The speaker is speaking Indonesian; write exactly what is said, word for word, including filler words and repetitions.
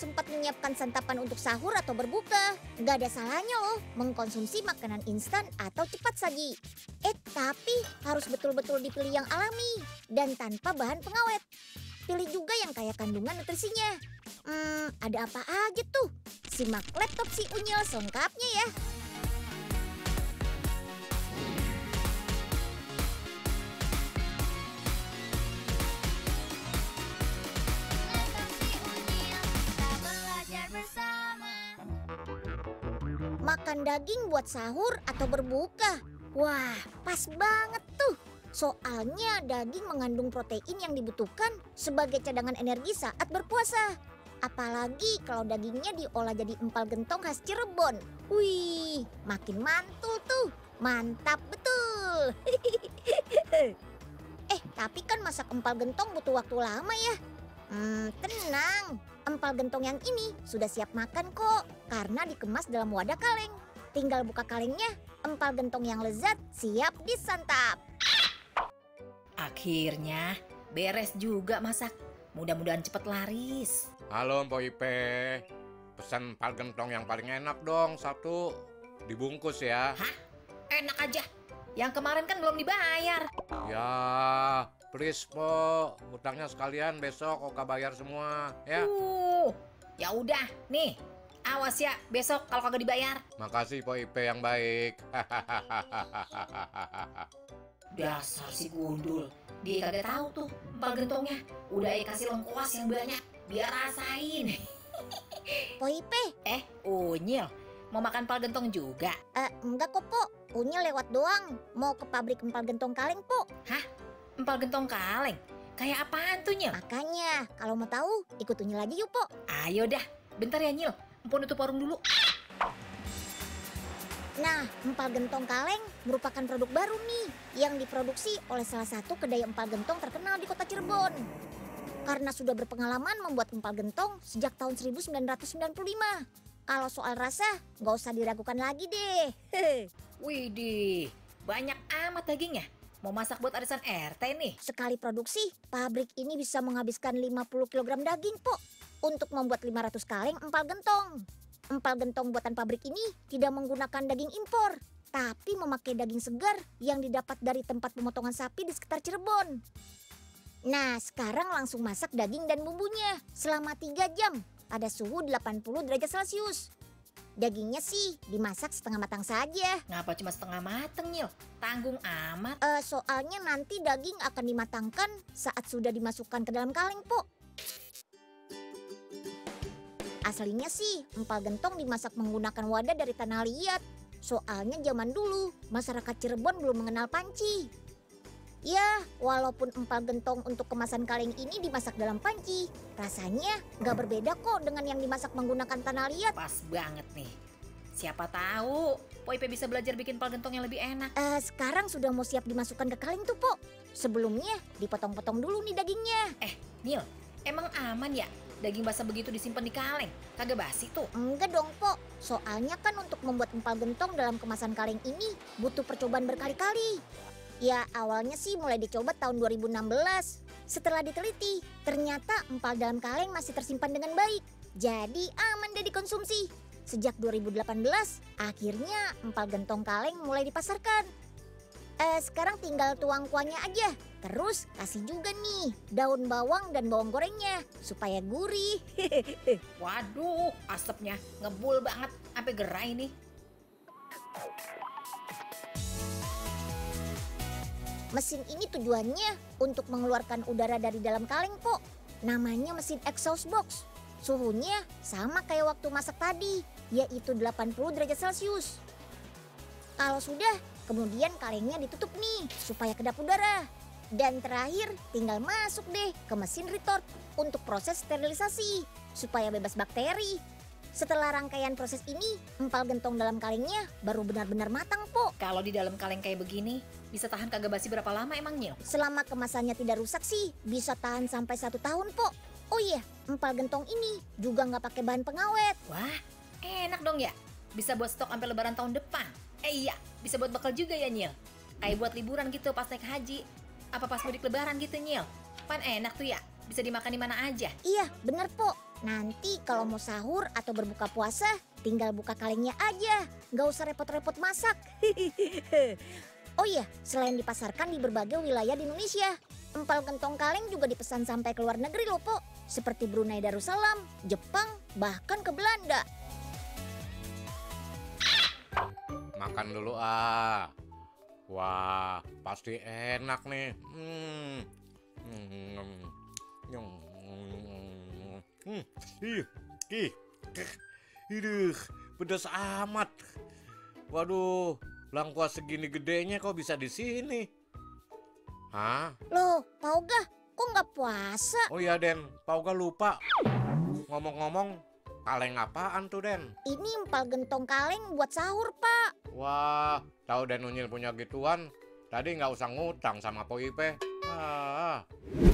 sempat menyiapkan santapan untuk sahur atau berbuka, nggak ada salahnya loh mengkonsumsi makanan instan atau cepat saji. Eh, tapi harus betul-betul dipilih yang alami dan tanpa bahan pengawet. Pilih juga yang kaya kandungan nutrisinya. Hmm, ada apa aja tuh? Simak laptop si Unyil selengkapnya ya. Makan daging buat sahur atau berbuka. Wah, pas banget tuh. Soalnya daging mengandung protein yang dibutuhkan sebagai cadangan energi saat berpuasa. Apalagi kalau dagingnya diolah jadi empal gentong khas Cirebon. Wih, makin mantul tuh. Mantap betul. Eh, tapi kan masak empal gentong butuh waktu lama ya. Hmm, tenang. Empal gentong yang ini sudah siap makan kok, karena dikemas dalam wadah kaleng. Tinggal buka kalengnya, empal gentong yang lezat siap disantap. Akhirnya beres juga masak. Mudah-mudahan cepet laris. Halo Mpok Ipe, pesan empal gentong yang paling enak dong, satu. Dibungkus ya. Hah? Enak aja. Yang kemarin kan belum dibayar. Ya, please Po, hutangnya sekalian besok Oka bayar semua ya. Uh, ya udah, nih. Awas ya, besok kalau kagak dibayar. Makasih Po Ipe yang baik. Dasar si gundul. Dia kagak tahu tuh empal gentongnya. Udah ya kasih lengkuas yang banyak biar rasain. Po Ipe, Eh, Unyil, mau makan empal gentong juga? eh, enggak kok Po. Unyil lewat doang. Mau ke pabrik empal gentong kaleng Po. Hah? Empal gentong kaleng? Kayak apaan tuh, Nyil? Makanya, kalau mau tahu, ikut Unyil aja yuk Po. Ayo dah, bentar ya Nyil. Empon tutup warung dulu. Nah, empal gentong kaleng merupakan produk baru nih yang diproduksi oleh salah satu kedai empal gentong terkenal di kota Cirebon. Karena sudah berpengalaman membuat empal gentong sejak tahun seribu sembilan ratus sembilan puluh lima. Kalau soal rasa, nggak usah diragukan lagi deh. Widih, banyak amat dagingnya. Mau masak buat arisan R T nih. Sekali produksi, pabrik ini bisa menghabiskan lima puluh kilogram daging, Po, untuk membuat lima ratus kaleng empal gentong. Empal gentong buatan pabrik ini tidak menggunakan daging impor, tapi memakai daging segar yang didapat dari tempat pemotongan sapi di sekitar Cirebon. Nah, sekarang langsung masak daging dan bumbunya selama tiga jam pada suhu delapan puluh derajat Celcius. Dagingnya sih dimasak setengah matang saja. Ngapa cuma setengah mateng, Nyil? Tanggung amat. Eh, soalnya nanti daging akan dimatangkan saat sudah dimasukkan ke dalam kaleng, Po. Aslinya sih empal gentong dimasak menggunakan wadah dari tanah liat. Soalnya zaman dulu masyarakat Cirebon belum mengenal panci. Ya, walaupun empal gentong untuk kemasan kaleng ini dimasak dalam panci, rasanya nggak berbeda kok dengan yang dimasak menggunakan tanah liat. Pas banget nih. Siapa tahu Po Ipe bisa belajar bikin empal gentong yang lebih enak. Eh, sekarang sudah mau siap dimasukkan ke kaleng tuh, Po. Sebelumnya dipotong-potong dulu nih dagingnya. Eh, Nyil, emang aman ya daging basah begitu disimpan di kaleng? Kagak basi tuh. Enggak dong, Po. Soalnya kan untuk membuat empal gentong dalam kemasan kaleng ini butuh percobaan berkali-kali. Ya, awalnya sih mulai dicoba tahun dua ribu enam belas. Setelah diteliti, ternyata empal dalam kaleng masih tersimpan dengan baik. Jadi aman deh dikonsumsi. Sejak dua ribu delapan belas, akhirnya empal gentong kaleng mulai dipasarkan. Eh, sekarang tinggal tuang kuahnya aja. Terus kasih juga nih daun bawang dan bawang gorengnya supaya gurih. Waduh, asapnya ngebul banget sampai gerai nih. Mesin ini tujuannya untuk mengeluarkan udara dari dalam kaleng, Po. Namanya mesin exhaust box. Suhunya sama kayak waktu masak tadi, yaitu delapan puluh derajat Celcius. Kalau sudah, kemudian kalengnya ditutup nih supaya kedap udara. Dan terakhir tinggal masuk deh ke mesin retort untuk proses sterilisasi supaya bebas bakteri. Setelah rangkaian proses ini, empal gentong dalam kalengnya baru benar-benar matang, Po. Kalau di dalam kaleng kayak begini, bisa tahan kagak basi berapa lama emang, Nyil? Selama kemasannya tidak rusak sih, bisa tahan sampai satu tahun, Po. Oh iya, empal gentong ini juga nggak pakai bahan pengawet. Wah, enak dong ya. Bisa buat stok sampai lebaran tahun depan. Eh iya, bisa buat bekal juga ya, Nyil. Kayak buat liburan gitu pas naik haji. Apa pas mudik lebaran gitu, Nyil. Pan enak tuh ya, bisa dimakan di mana aja. Iya, bener, Po. Nanti kalau mau sahur atau berbuka puasa, tinggal buka kalengnya aja. Nggak usah repot-repot masak. Oh iya, selain dipasarkan di berbagai wilayah di Indonesia, empal gentong kaleng juga dipesan sampai ke luar negeri loh, Po. Seperti Brunei Darussalam, Jepang, bahkan ke Belanda. Makan dulu ah. Wah, pasti enak nih. Hmm. Hmm. Hmm. Ih, ih. Iduh, pedas amat. Waduh, lengkuas segini gedenya kok bisa di sini? Hah? Loh, Pak Oga, kok nggak puasa? Oh iya, Den. Pak Oga lupa. Ngomong-ngomong, kaleng apaan tuh, Den? Ini empal gentong kaleng buat sahur, Pak. Wah, tahu Den Unyil punya gituan. Tadi nggak usah ngutang sama Po Ipe. Ah.